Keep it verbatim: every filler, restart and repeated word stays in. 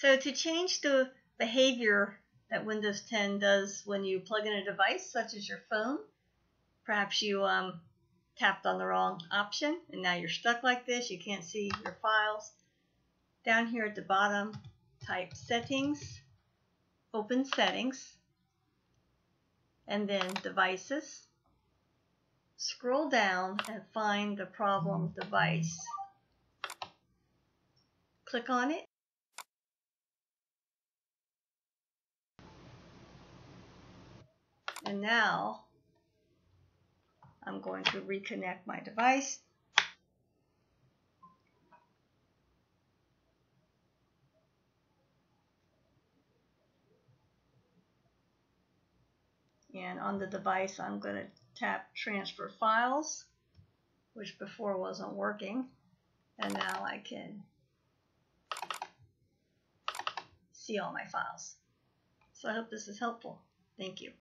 So to change the behavior that Windows ten does when you plug in a device such as your phone, perhaps you um, tapped on the wrong option and now you're stuck like this, you can't see your files. Down here at the bottom, type Settings, open Settings, and then Devices. Scroll down and find the problem device. Click on it. And now I'm going to reconnect my device. And on the device, I'm going to tap Transfer Files, which before wasn't working. And now I can see all my files. So I hope this is helpful. Thank you.